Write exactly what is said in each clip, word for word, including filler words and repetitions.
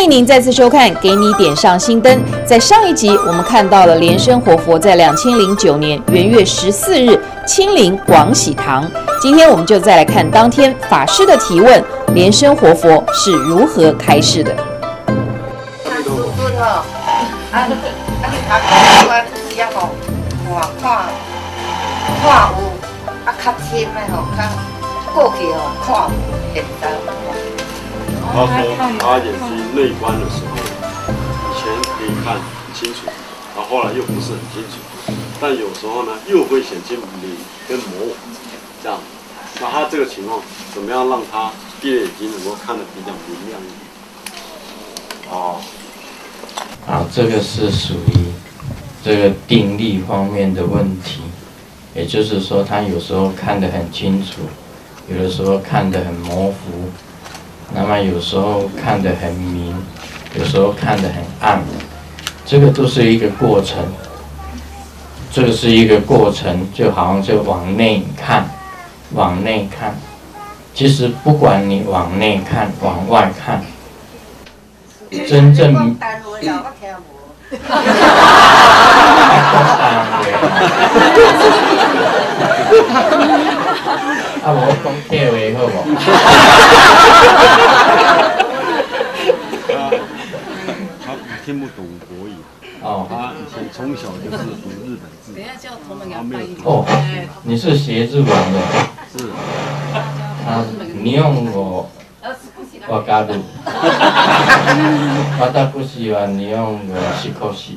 迎您再次收看，给你点上新灯。在上一集，我们看到了莲生活佛在两千零九年元月十四日亲临广喜堂。今天我们就再来看当天法师的提问，莲生活佛是如何开示的。 看有啊，较深的吼，较过去吼看有，现在。 他说他眼睛内观的时候，以前可以看很清楚，然后后来又不是很清楚，但有时候呢又会显现明跟模糊，这样。那他这个情况怎么样让他闭着眼睛能够看得比较明亮一点？哦， 啊，这个是属于这个定力方面的问题。也就是说，他有时候看得很清楚，有的时候看得很模糊，那么有时候看得很明，有时候看得很暗，这个都是一个过程。这个是一个过程，就好像就往内看，往内看。其实不管你往内看，往外看，真正。啊，无讲客话好无？ 他听不懂国语。哦，他以前从小就是读日本字。等一下叫同门给他翻译。 哦，你是学日文的？ 是。 啊，你用我。我加入，我倒不喜欢你用我西口西。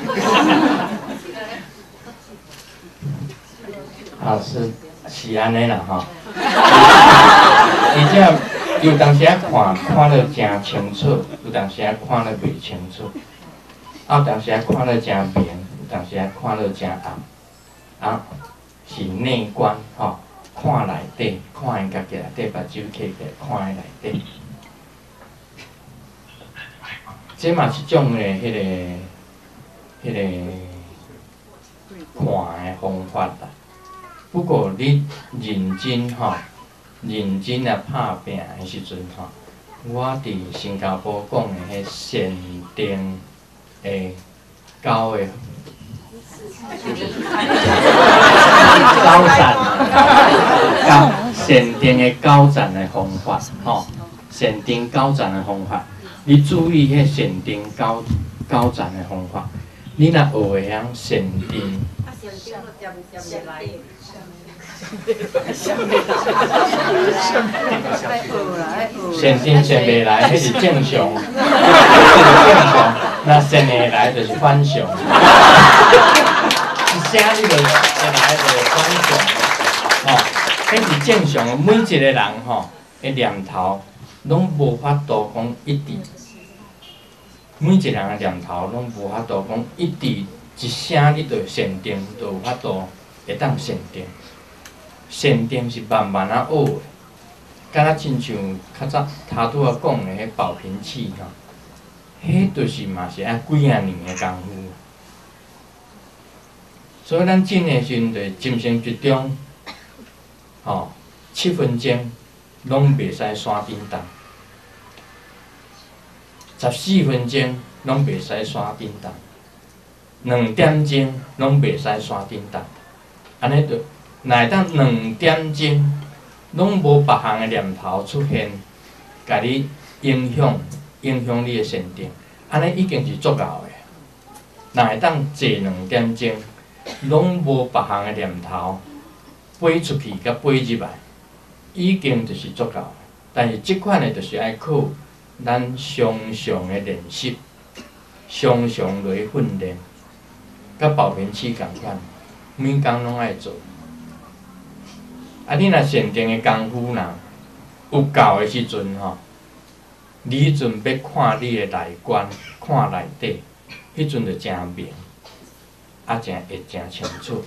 啊，是是安尼啦吼。而且有当时啊看看得真清楚，有当时啊看得袂清楚，啊有当时啊看得真明，有当时啊看得真暗，啊是内观吼，看内底，看伊家己内底，目睭开起来看伊内底。这嘛是一种诶，迄、那个、迄、那个看诶方法啦。不过你认真吼，认真啊拍拼诶时阵吼，我伫新加坡讲诶迄禅定诶高诶高赞高禅定诶高赞诶方法吼，禅定高赞诶方法。你注意迄禅定高高赞的方法，你若学会晓禅定，禅定禅袂来，迄是正常，迄是正常。那禅会来就是反常，一声你就会来就是反常，吼，迄是正常的。每一个人吼，的念头拢无法度讲一直。每一个人的念头拢无法度讲一直一声，你就禅定，就有法度会当禅定。禅定是慢慢啊学的，敢若亲像较早头拄仔讲的迄保平器吼，迄就是嘛是爱几啊年的功夫。所以咱进的时阵，就精神集中，吼，七分钟拢袂使山顶动。十四分钟拢袂使山顶动，两点钟拢袂使山顶动，安尼就，若会当两点钟拢无别项的念头出现，甲你影响影响你的禅定，安尼已经是足够的。若会当坐两点钟，拢无别项的念头飞出去甲飞入来，已经就是足够。但是即款的，就是爱靠。咱常常的练习，常常落去训练，甲保平器共款，每工拢爱做。啊，你若禅定的功夫若有够的时阵吼，你阵要看你的内观，看内底，迄阵就真明，啊，真会真清楚，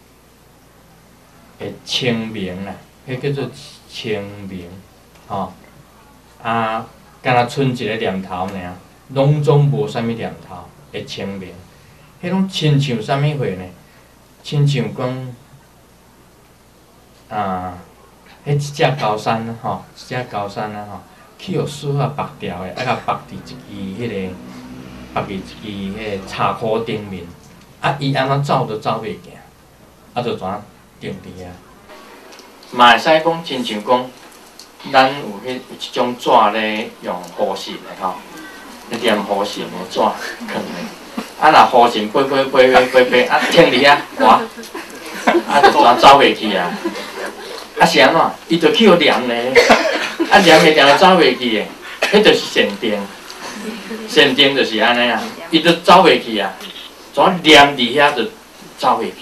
会清明啦，迄叫做清明，吼，啊。敢若剩一个念头尔，拢总无啥物念头会清明。迄种亲像啥物货呢？亲像讲啊，迄一只高山啊，吼，一只高山啊，吼， 去互丝啊绑掉的，啊甲绑伫一支迄个，绑伫一支迄个柴箍顶面，啊伊安怎走都走袂行，啊就怎定伫遐。嘛会使讲，亲像讲，咱有迄有一种纸咧，用弧形的吼，一点弧形的纸放咧，啊若弧形飞飞飞飞飞飞，啊停伫遐滑，啊就怎走袂去啊？啊是安怎？伊就去互黏咧。啊，黏的黏的走袂去的，迄就是限定。限定就是安尼啊，伊就走袂去啊，怎黏伫遐就走袂去。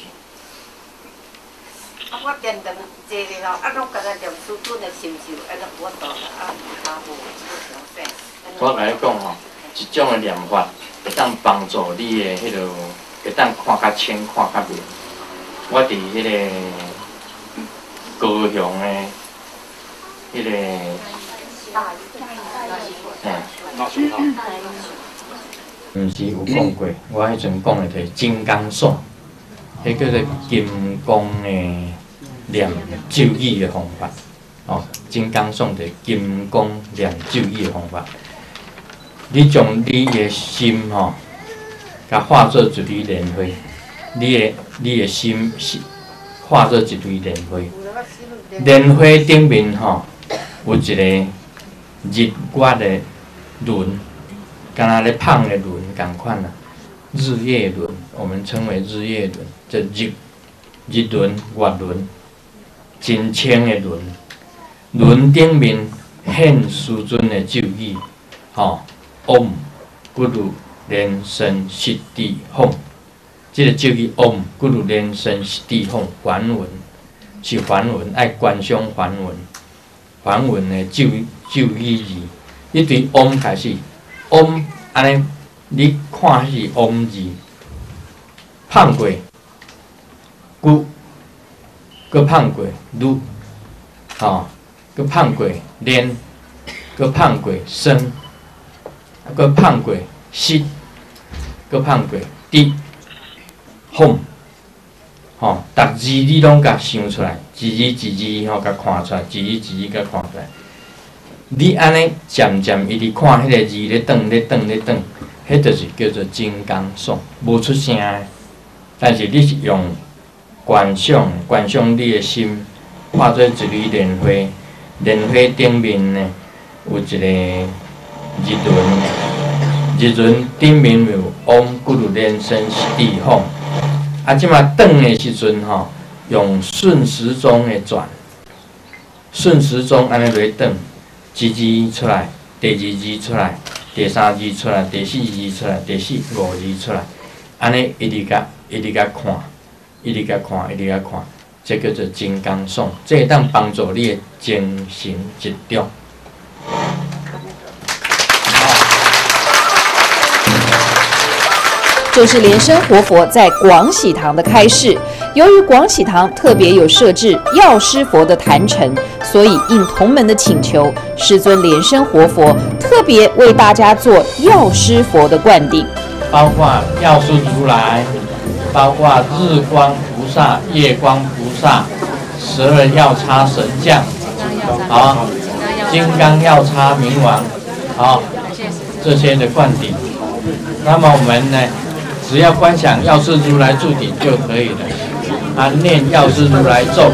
啊，我点等坐咧吼，啊，拢甲咱念书准的成就，啊，拢我到啊，阿无不我甲你讲吼，一种的念法会当帮助你的迄落，会当看较清、看较明。我伫迄个高雄的。迄、那个，嗯，毋是有讲过，我迄阵讲的就是金刚颂，迄叫做金刚的念咒语的方法。哦，金刚颂就是金刚念咒语的方法。你将你的心吼、哦，甲化作一蕊莲花，你的你的心化作一蕊莲花，莲花顶面吼。有一个日月的轮，敢若咧放的轮共款啦，日月轮，我们称为日月轮，这日日轮、月轮，真清的轮，轮顶面现师尊的咒语，吼、哦、，Om Guru 莲生悉地吽，这个咒语 Om Guru 莲生悉地吽梵文，是梵文，爱观想梵文。梵文的咒咒语字，你对 Om 开始 ，Om 安尼，你看是 Om 字，放过，咕，佮放过噜，吼，佮放过连，佮放过生，佮放过息，佮放过地，吽。吼，逐字你拢甲想出来，一字一字吼甲看出来，一字一字甲看出来。你安尼渐渐一直看迄个字咧转咧转咧转，迄就是叫做金刚颂，无出声诶。但是你是用观想，观想你诶心化做一蕊莲花，莲花顶面呢有一个日轮，日轮顶面有唵咕噜莲生悉地吽。啊，即马转的时阵吼，用顺时钟的转，顺时钟安尼来转，一字出来，第二字出来，第三字出来，第四字出来，第四五字出来，安尼一直甲一直甲看，一直甲看，一直甲看，这叫做金刚颂，这会当帮助你的精神集中。 这是莲生活佛在广喜堂的开示。由于广喜堂特别有设置药师佛的坛城，所以应同门的请求，师尊莲生活佛特别为大家做药师佛的灌顶， 包括药师如来，包括日光菩萨、夜光菩萨、十二药叉神将，好，金刚药叉明王，好，这些的灌顶。那么我们呢？只要观想药师如来住顶就可以了，啊，念药师如来咒。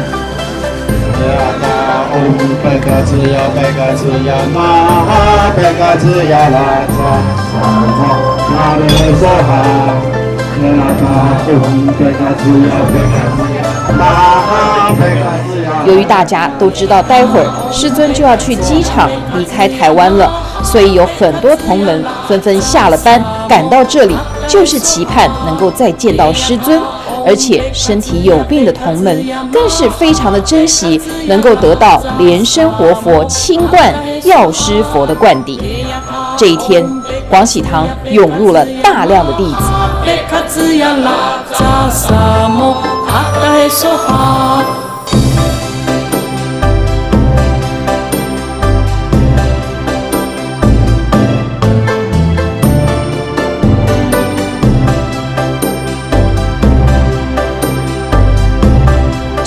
由于大家都知道待会儿师尊就要去机场离开台湾了，所以有很多同门纷纷下了班赶到这里，就是期盼能够再见到师尊。而且身体有病的同门更是非常的珍惜能够得到莲生活佛亲灌药师佛的灌顶。这一天，广喜堂涌入了大量的弟子。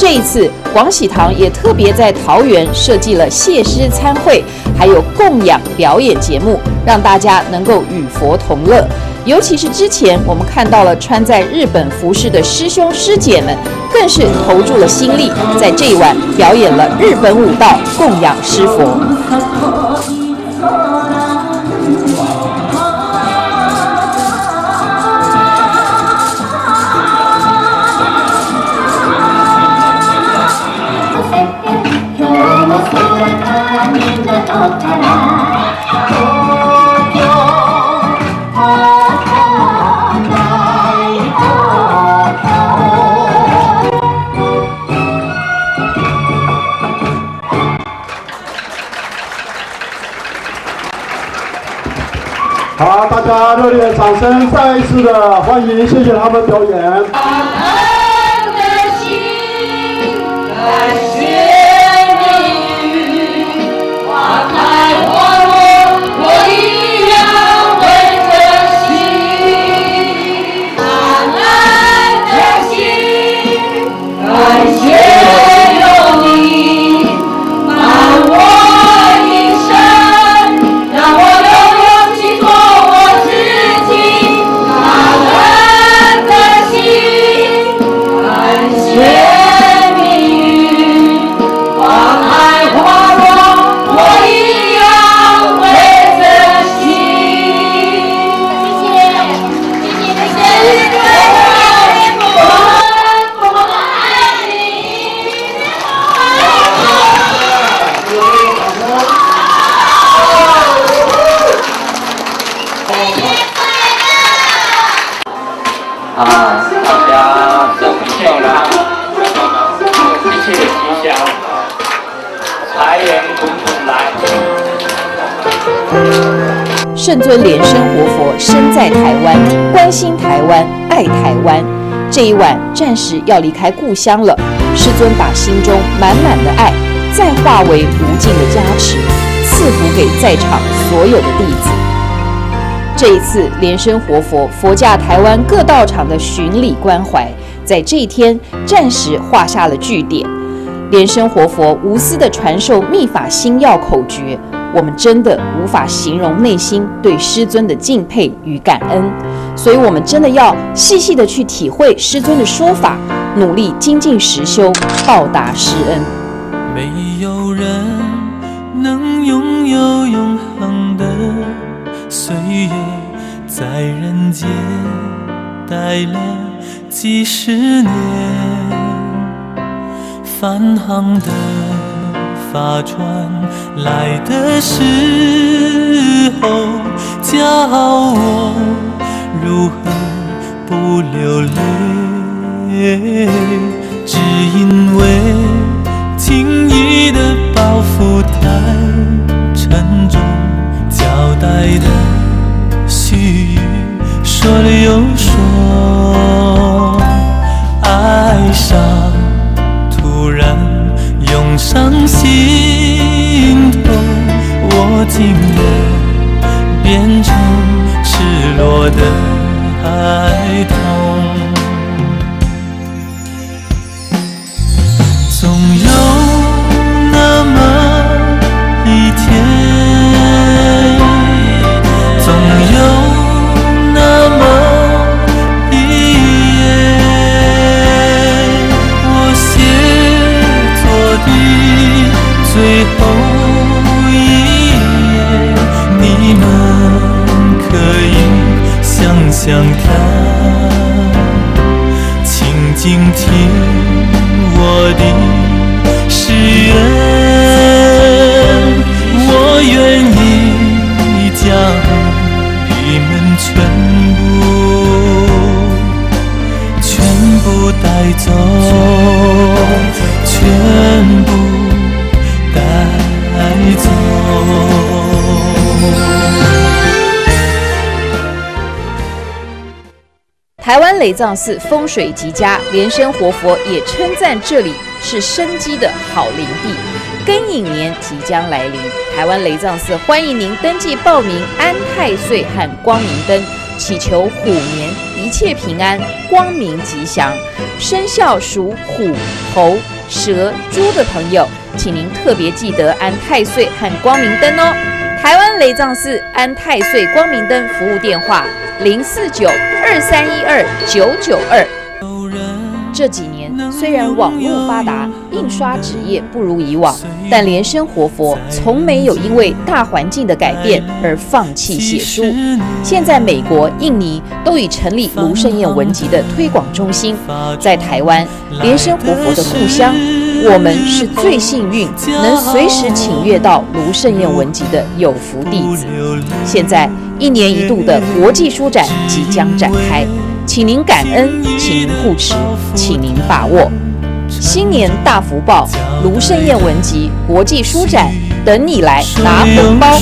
这一次，广喜堂也特别在桃园设计了谢师参会，还有供养表演节目，让大家能够与佛同乐。尤其是之前我们看到了穿在日本服饰的师兄师姐们，更是投注了心力，在这一晚表演了日本舞蹈，供养师佛。 好，大家热烈掌声，再一次的欢迎，谢谢他们表演。 啊，大家身体健康，一切吉祥，财源滚滚来。 圣尊莲生活佛身在台湾，关心台湾，爱台湾。这一晚暂时要离开故乡了，师尊把心中满满的爱，再化为无尽的加持，赐福给在场所有的弟子。这一次莲生活佛佛驾台湾各道场的巡礼关怀，在这一天暂时画下了句点。莲生活佛无私的传授密法心要口诀，我们真的无法形容内心对师尊的敬佩与感恩，所以我们真的要细细的去体会师尊的说法，努力精进实修，报答师恩。 没有人能拥有永恒的岁月，在人间待了几十年，返航的法船来的时候，教我如何不流泪，只因为轻易的包袱太沉重，交代的须臾说了又说，爱上突然涌上心头，我竟然变成赤裸的孩童。总有那么一天，总有那么一夜，我写作的最后一页，你们可以想想看，请静听我的誓言，我愿意将你们全部全部带走，全部带走。 台湾雷藏寺风水极佳，莲生活佛也称赞这里是生机的好灵地。庚寅年即将来临，台湾雷藏寺欢迎您登记报名安太岁和光明灯，祈求虎年一切平安、光明吉祥。生肖属虎、猴、 蛇、猪的朋友，请您特别记得安太岁和光明灯哦。台湾雷藏寺安太岁光明灯服务电话零四九二三一二九九二。这几年虽然网络发达，印刷纸业不如以往，但莲生活佛从没有因为大环境的改变而放弃写书。现在美国、印尼都已成立卢胜彦文集的推广中心，在台湾莲生活佛的故乡，我们是最幸运能随时请阅到卢胜彦文集的有福弟子。现在一年一度的国际书展即将展开，请您感恩，请您护持，请您把握。新年大福报，卢胜彦文集国际书展等你来拿红包。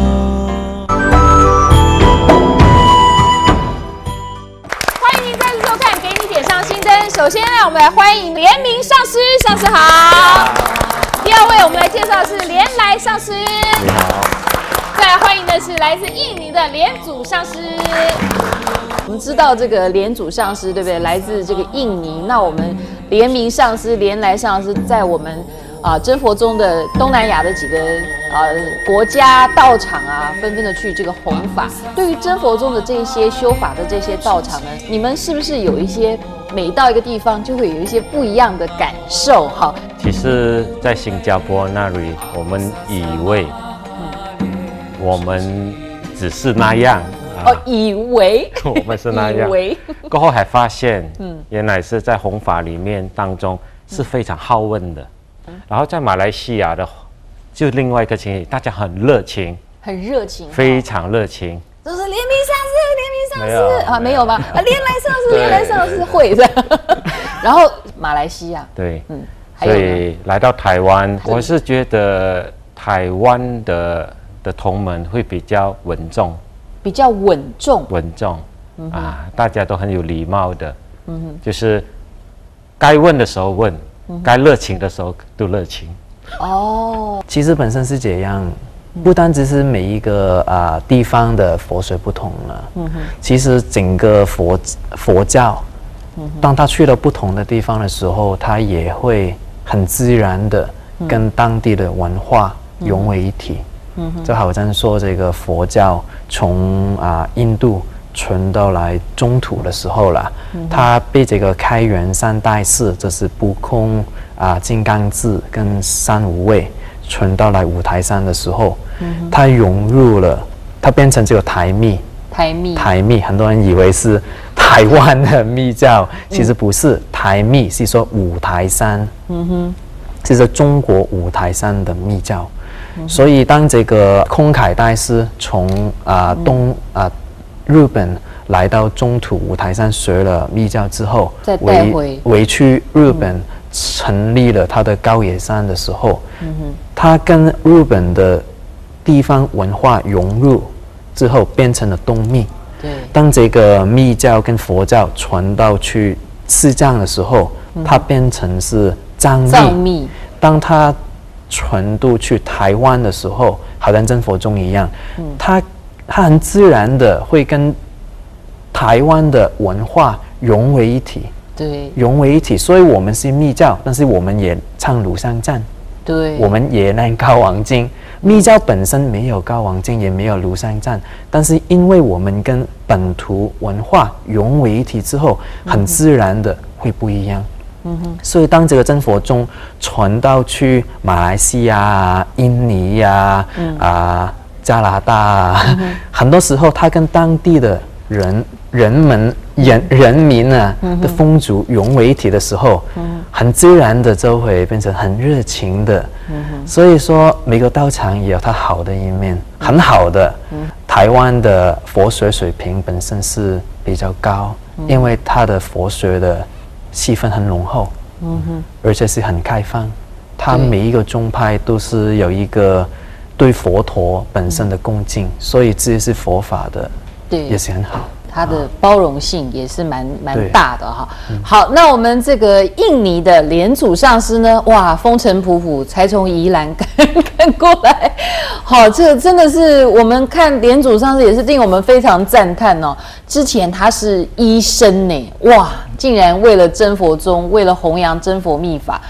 欢迎您再次收看《给你点上新灯》。首先让我们来欢迎连明上师，上师好。第二位我们来介绍的是连来上师。你好。再来欢迎的是来自印尼的连祖上师。我们知道这个连祖上师，对不对？来自这个印尼。那我们连明上师、连来上师，在我们啊真佛宗的东南亚的几个啊国家道场啊，纷纷的去这个弘法。对于真佛宗的这些修法的这些道场呢，你们是不是有一些每到一个地方就会有一些不一样的感受？哈， 其实，在新加坡那里，我们以为我们只是那样。 哦，以为我们是那样，过后还发现，嗯，原来是在弘法里面当中是非常好问的。嗯、然后在马来西亚的，就另外一个情形，大家很热情， 很热情，非常热情。 就是连明上师，连明上师啊，没有吗？啊，连来上师，连来上师会的。然后马来西亚， 对，嗯，所以来到台湾，我是觉得台湾的的同门会比较稳重。 比较稳重， 稳重、嗯、啊，大家都很有礼貌的，嗯哼，就是该问的时候问，嗯、该热情的时候都热情。 哦，其实本身是这样，不单只是每一个啊、呃、地方的佛学不同了，嗯哼，其实整个佛佛教，嗯、当他去了不同的地方的时候，他也会很自然的跟当地的文化融为一体。嗯嗯、就好像说这个佛教从啊、呃、印度传到来中土的时候啦，嗯、它被这个开元三大士，就是不空啊、呃、金刚智跟三无畏传到来五台山的时候，嗯、它融入了，它变成这个台密。 台密， 台密，很多人以为是台湾的密教，其实不是，台密是说五台山，嗯哼，是说中国五台山的密教。所以，当这个空海大师从啊、呃、东啊、呃、日本来到中土五台山学了密教之后， 再带回回去日本成立了他的高野山的时候，嗯、他跟日本的地方文化融入之后，变成了东密。 对， 当这个密教跟佛教传到去西藏的时候，嗯、它变成是藏密。 藏密， 当他传渡去台湾的时候，好像真佛宗一样，嗯、它它很自然的会跟台湾的文化融为一体， 对， 融为一体。所以我们是密教，但是我们也唱鲁山赞， 对， 我们也念高王经。密教本身没有高王经，也没有庐山赞，但是因为我们跟本土文化融为一体之后，很自然的会不一样。嗯哼，所以当这个真佛宗传到去马来西亚啊、印尼呀、啊、嗯、啊加拿大啊，嗯、很多时候他跟当地的人人们人人民啊、嗯、的风俗融为一体的时候，嗯、很自然的就会变成很热情的。嗯、所以说每个道场也有它好的一面，嗯、很好的。嗯、台湾的佛学水平本身是比较高，嗯、因为它的佛学的气氛很浓厚，嗯哼，而且是很开放。它每一个宗派都是有一个对佛陀本身的恭敬，嗯、所以这是佛法的，对，也是很好。 它的包容性也是蛮蛮大的哈。嗯、好，那我们这个印尼的莲祖上师呢，哇，风尘仆仆才从宜兰赶赶过来。好，这个真的是我们看莲祖上师也是令我们非常赞叹哦。之前他是医生呢，哇，竟然为了真佛宗，为了弘扬真佛密法，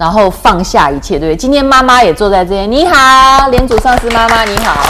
然后放下一切，对不对？今天妈妈也坐在这边，你好，莲祖上师妈妈你好。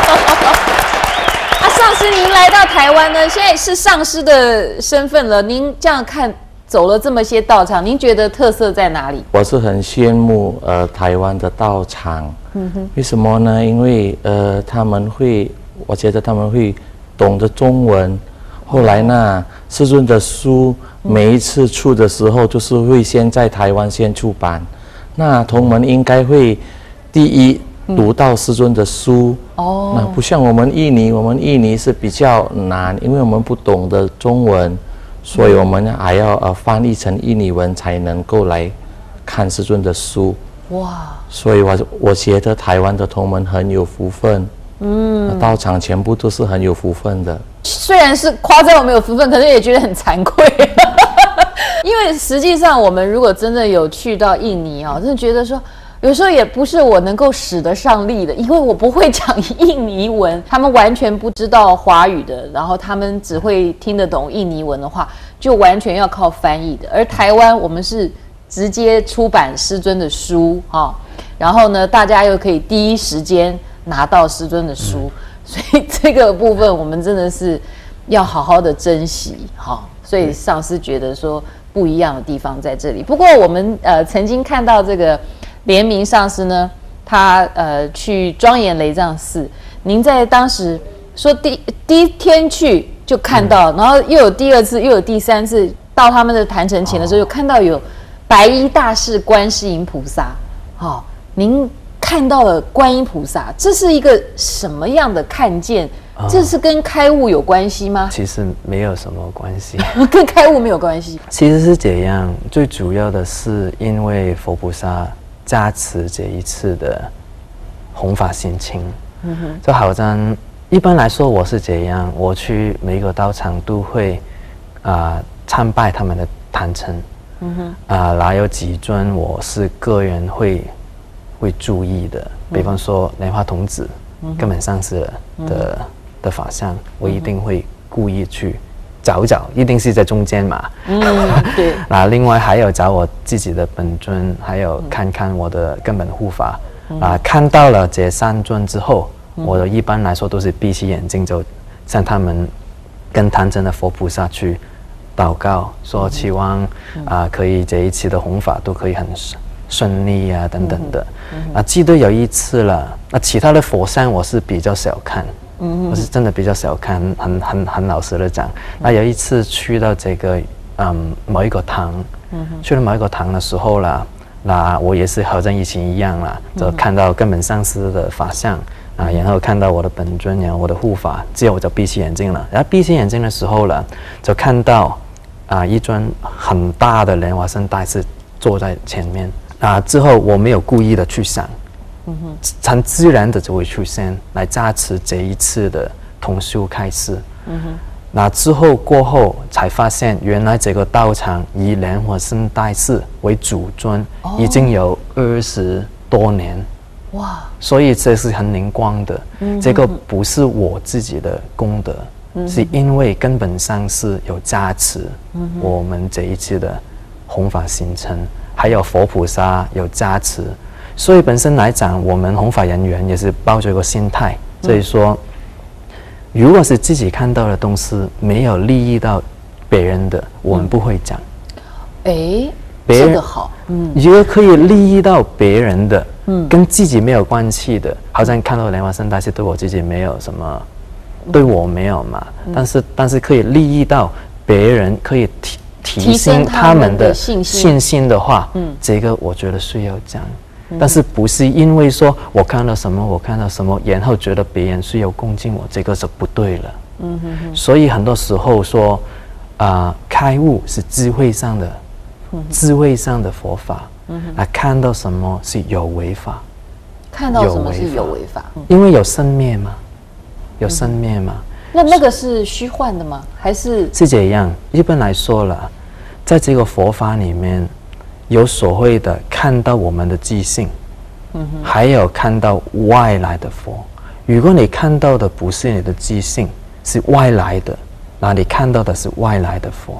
啊，上师您来到台湾呢，现在是上师的身份了，您这样看走了这么些道场，您觉得特色在哪里？ 我是很羡慕呃台湾的道场，嗯哼，为什么呢？因为呃他们会，我觉得他们会懂得中文。后来呢，师尊的书每一次出的时候，就是会先在台湾先出版。那同门应该会第一读到师尊的书。哦。那不像我们印尼，我们印尼是比较难，因为我们不懂得中文，所以我们还要呃翻译成印尼文才能够来看师尊的书。哇！所以我我觉得台湾的同门很有福分。嗯，道场全部都是很有福分的。 虽然是夸赞我们有福分，可是也觉得很惭愧，因为实际上我们如果真的有去到印尼啊，真的觉得说，有时候也不是我能够使得上力的，因为我不会讲印尼文，他们完全不知道华语的，然后他们只会听得懂印尼文的话，就完全要靠翻译的。而台湾我们是直接出版师尊的书哈，然后呢，大家又可以第一时间拿到师尊的书，所以这个部分我们真的是要好好的珍惜哈。所以上师觉得说不一样的地方在这里。不过我们呃曾经看到这个莲明上师呢，他呃去庄严雷藏寺，您在当时说第第一天去就看到，嗯、然后又有第二次，又有第三次到他们的坛城前的时候，又看到有白衣大士观世音菩萨，好、哦，您。看到了观音菩萨，这是一个什么样的看见？哦、这是跟开悟有关系吗？ 其实没有什么关系， 跟开悟没有关系。 其实是这样，最主要的是因为佛菩萨加持这一次的弘法心情。嗯哼，就好像一般来说我是这样，我去每一个道场都会啊参、呃、拜他们的坛城。嗯哼，啊、呃，然后有几尊我是个人会。会注意的，比方说莲花童子、嗯、根本上师的、嗯、的法相，我一定会故意去找找，一定是在中间嘛。嗯，对。那另外还有找我自己的本尊，还有看看我的根本护法。嗯、啊，看到了这三尊之后，嗯、我一般来说都是闭起眼睛，就向他们跟坛城的佛菩萨去祷告，说期望、嗯、啊可以这一期的弘法都可以很顺利啊，等等的，嗯嗯、啊，记得有一次了。那其他的佛像我是比较少看，嗯、我是真的比较少看，很很很老实的讲。嗯、那有一次去到这个嗯某一个堂，嗯、去了某一个堂的时候啦，那我也是好像以前一样啦，就看到根本上师的法相啊，然后看到我的本尊，然后我的护法，之后我就闭起眼睛了。然后闭起眼睛的时候了，就看到啊一尊很大的莲花生大士坐在前面。啊！之后我没有故意的去想，嗯哼，很自然的就会出现来加持这一次的同修开示。嗯哼，那之后过后才发现，原来这个道场以莲花生大士为主尊，哦、已经有二十多年。哇！所以这是很灵光的。嗯、这个不是我自己的功德，嗯、是因为根本上是有加持，嗯、我们这一次的弘法行程。还有佛菩萨有加持，所以本身来讲，我们弘法人员也是抱着一个心态，所以说，如果是自己看到的东西没有利益到别人的，我们不会讲。哎，这个好，嗯，如果可以利益到别人的，嗯，跟自己没有关系的，好像看到莲花生大士对我自己没有什么，对我没有嘛，但是但是可以利益到别人，可以提。提升他们的信心的话，嗯，这个我觉得是要讲，嗯、但是不是因为说我看到什么，我看到什么，然后觉得别人是要恭敬我，这个是不对了。嗯哼哼。所以很多时候说，啊、呃，开悟是智慧上的，嗯、智慧上的佛法。嗯哼。啊，看到什么是有为法？ 看到什么是有为法？嗯、 因为有生灭嘛，有生灭嘛。嗯那那个是虚幻的吗？还是是这样？一般来说了，在这个佛法里面，有所谓的看到我们的自性，嗯哼，还有看到外来的佛。如果你看到的不是你的自性，是外来的，那你看到的是外来的佛。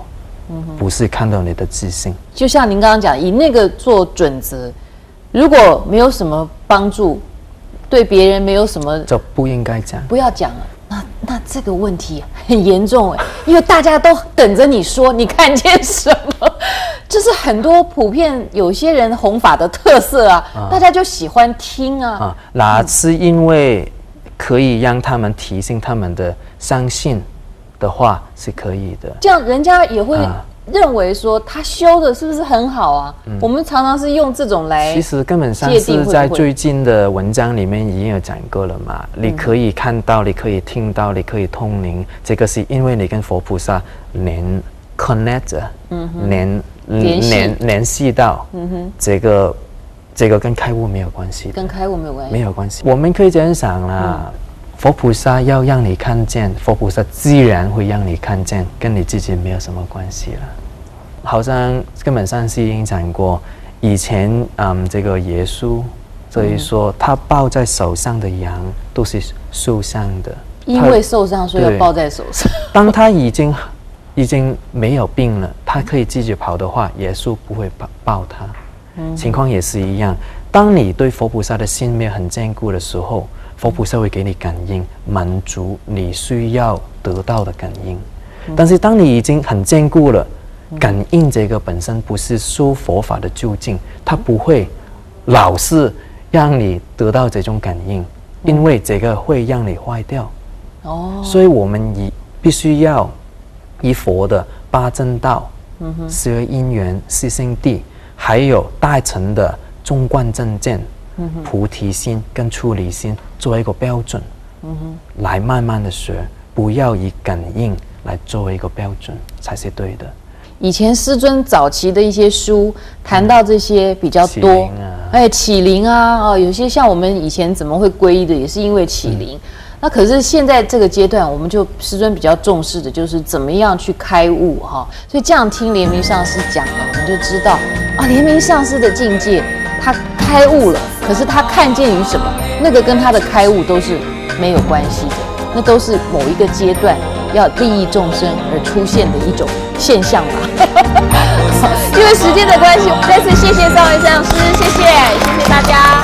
不是看到你的自信。 就像您刚刚讲，以那个做准则，如果没有什么帮助，对别人没有什么， 就不应该讲， 不要讲了。那那这个问题很严重哎，因为大家都等着你说你看见什么，这是很多普遍有些人弘法的特色啊，啊大家就喜欢听啊。啊， 那是因为可以让他们提醒他们的相信的话是可以的， 这样人家也会认为说他修的是不是很好啊？嗯、我们常常是用这种来， 其实根本上是在最近的文章里面已经有讲过了嘛。嗯、你可以看到，你可以听到，你可以通灵，这个是因为你跟佛菩萨连 connect， 嗯、连联联系到，嗯哼，这个这个跟开悟没有关系， 跟开悟没有关系， 没有关系。我们可以这样想啦。嗯佛菩萨要让你看见，佛菩萨自然会让你看见，跟你自己没有什么关系了。好像根本上是已经讲过，以前嗯，这个耶稣所以说他抱在手上的羊都是受伤的， 因为受伤所以要抱在手上。 当他已经已经没有病了，他可以自己跑的话，耶稣不会抱抱他。嗯、情况也是一样，当你对佛菩萨的心没有很坚固的时候，佛菩萨会给你感应，满足你需要得到的感应。嗯、但是当你已经很坚固了，嗯、感应这个本身不是修佛法的究竟，它不会老是让你得到这种感应，嗯、因为这个会让你坏掉。哦，所以我们以必须要以佛的八正道、嗯、十二因缘、四圣谛，还有大乘的中观正见。菩提心跟出离心做一个标准，嗯、来慢慢的学，不要以感应来作为一个标准才是对的。 以前师尊早期的一些书谈到这些比较多，哎、嗯，启灵啊，哦，有些像我们以前怎么会皈依的，也是因为启灵。嗯、那可是现在这个阶段，我们就师尊比较重视的就是怎么样去开悟哈。所以这样听莲明上师讲了，我们就知道啊，莲明上师的境界，他开悟了。可是他看见于什么？那个跟他的开悟都是没有关系的，那都是某一个阶段要利益众生而出现的一种现象吧。因为时间的关系，我们再次谢谢三位上师，谢谢，谢谢大家。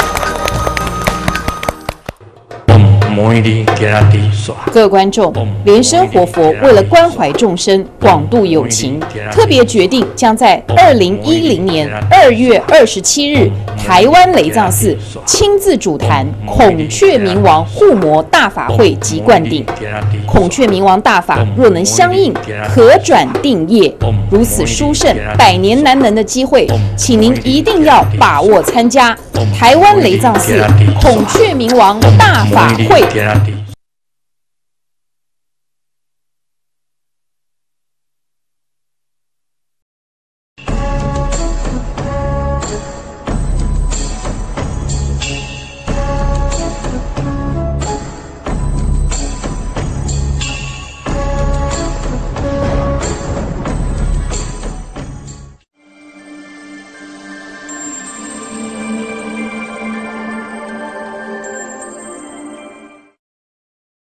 各位观众，莲生活佛为了关怀众生、广度有情，特别决定将在二零一零年二月二十七日台湾雷藏寺亲自主谈孔雀明王护摩大法会及灌顶。孔雀明王大法若能相应，可转定业，如此殊胜、百年难能的机会，请您一定要把握参加台湾雷藏寺孔雀明王大法会。